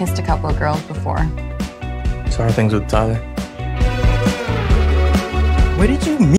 kissed a couple of girls before. So how are things with Tyler? Where did you meet?